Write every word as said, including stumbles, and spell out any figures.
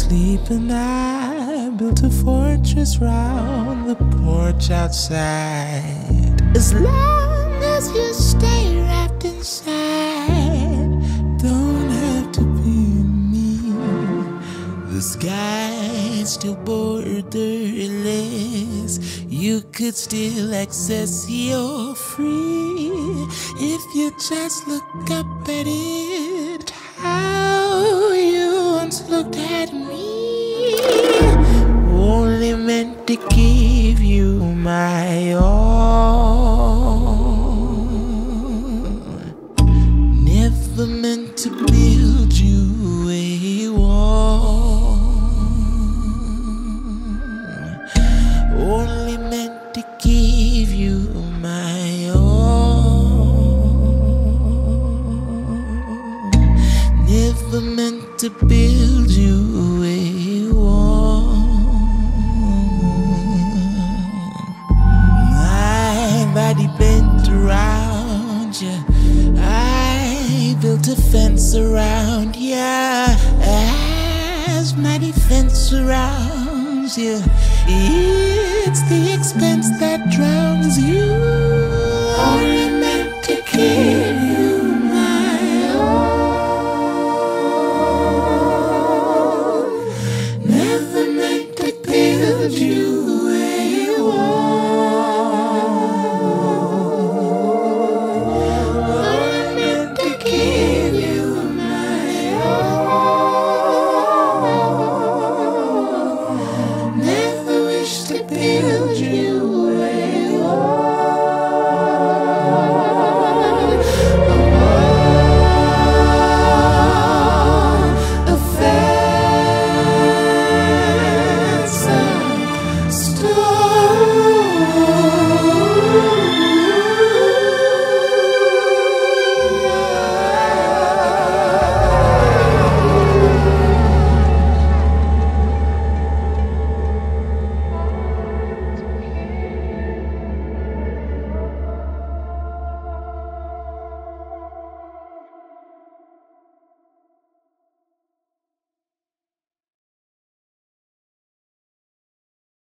sleep and I built a fortress round the porch outside. As long as you stay wrapped inside, don't have to be me. The sky's still borderless. You could still access your free if you just look up at it. How you once looked at me, only meant to give you my all, never meant to build you a wall, only meant to give you my all, never meant to build you a wall. My body bent around you, I built a fence around you. As my defense surrounds you, it's the expense that drowns you, only meant to keep